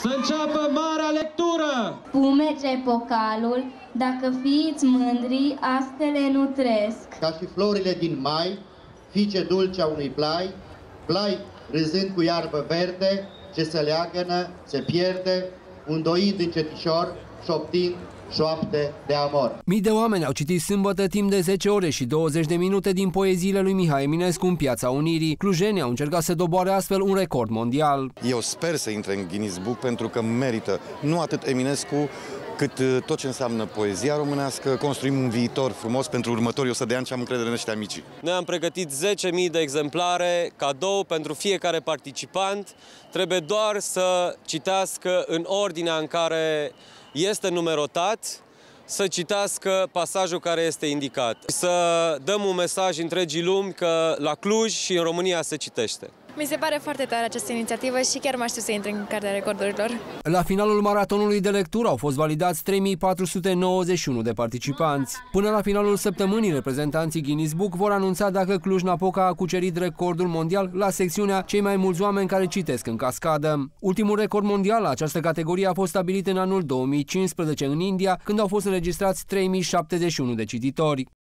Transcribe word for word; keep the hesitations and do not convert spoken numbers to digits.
Să înceapă marea lectură! Spumece pocalul, dacă fiți mândri, astele nu tresc. Ca și florile din mai, fiice dulce a unui plai, plai râzând cu iarbă verde, ce se leagănă, se pierde, îndoind încetișor, șoptind șoapte de amor. Mii de oameni au citit sâmbătă timp de zece ore și douăzeci de minute din poeziile lui Mihai Eminescu în Piața Unirii. Clujenii au încercat să doboare astfel un record mondial. Eu sper să intre în Guinness Book pentru că merită nu atât Eminescu, cât tot ce înseamnă poezia românească. Construim un viitor frumos pentru următorii o sută de ani și am încredere în ăștia mici. Noi am pregătit zece mii de exemplare, cadou pentru fiecare participant. Trebuie doar să citească în ordinea în care este numerotat, să citească pasajul care este indicat. Să dăm un mesaj întregii lumi că la Cluj și în România se citește. Mi se pare foarte tare această inițiativă și chiar mă aștept să intre în Cartea Recordurilor. La finalul maratonului de lectură au fost validați trei mii patru sute nouăzeci și unu de participanți. Până la finalul săptămânii, reprezentanții Guinness Book vor anunța dacă Cluj-Napoca a cucerit recordul mondial la secțiunea cei mai mulți oameni care citesc în cascadă. Ultimul record mondial la această categorie a fost stabilit în anul două mii cincisprezece în India, când au fost înregistrați trei mii șaptezeci și unu de cititori.